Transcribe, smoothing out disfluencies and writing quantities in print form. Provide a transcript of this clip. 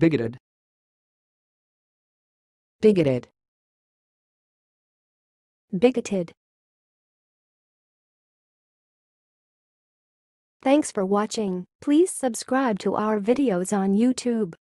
bigoted, bigoted, bigoted. Thanks for watching. Please subscribe to our videos on YouTube.